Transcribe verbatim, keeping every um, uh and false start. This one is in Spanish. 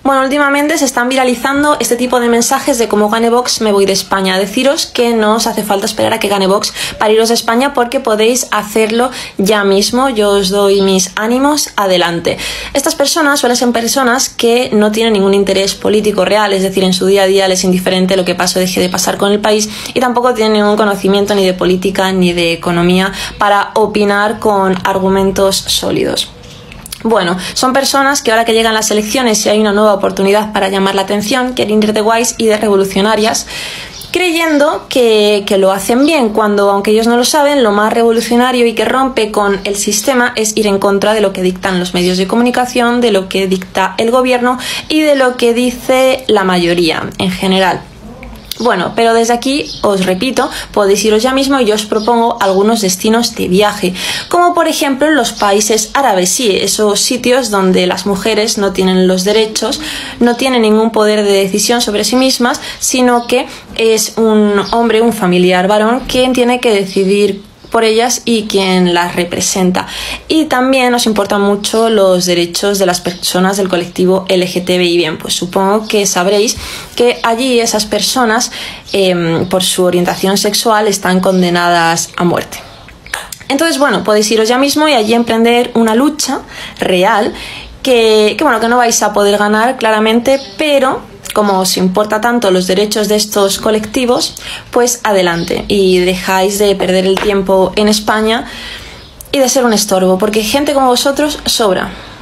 Bueno, últimamente se están viralizando este tipo de mensajes de como gane Vox me voy de España. Deciros que no os hace falta esperar a que gane Vox para iros de España porque podéis hacerlo ya mismo. Yo os doy mis ánimos, adelante. Estas personas suelen ser personas que no tienen ningún interés político real, es decir, en su día a día les es indiferente lo que pase o deje de pasar con el país y tampoco tienen ningún conocimiento ni de política ni de economía para opinar con argumentos sólidos. Bueno, son personas que ahora que llegan las elecciones y hay una nueva oportunidad para llamar la atención, quieren ir de guays y de revolucionarias, creyendo que, que lo hacen bien, cuando, aunque ellos no lo saben, lo más revolucionario y que rompe con el sistema es ir en contra de lo que dictan los medios de comunicación, de lo que dicta el gobierno y de lo que dice la mayoría en general. Bueno, pero desde aquí, os repito, podéis iros ya mismo y yo os propongo algunos destinos de viaje, como por ejemplo los países árabes, sí, esos sitios donde las mujeres no tienen los derechos, no tienen ningún poder de decisión sobre sí mismas, sino que es un hombre, un familiar varón, quien tiene que decidir por ellas y quien las representa. Y también nos importan mucho los derechos de las personas del colectivo L G T B I. Bien, pues supongo que sabréis que allí esas personas, eh, por su orientación sexual, están condenadas a muerte. Entonces, bueno, podéis iros ya mismo y allí emprender una lucha real que, que, bueno, que no vais a poder ganar claramente, pero como os importa tanto los derechos de estos colectivos, pues adelante y dejáis de perder el tiempo en España y de ser un estorbo, porque gente como vosotros sobra.